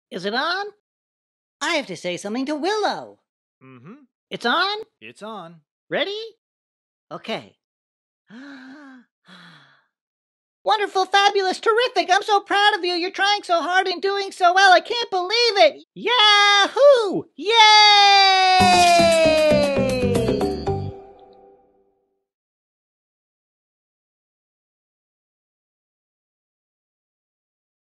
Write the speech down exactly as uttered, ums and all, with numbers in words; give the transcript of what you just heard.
Is it on? I have to say something to Willow. Mm-hmm. It's on? It's on. Ready? Okay. Wonderful, fabulous, terrific. I'm so proud of you. You're trying so hard and doing so well. I can't believe it. Yahoo! Yay!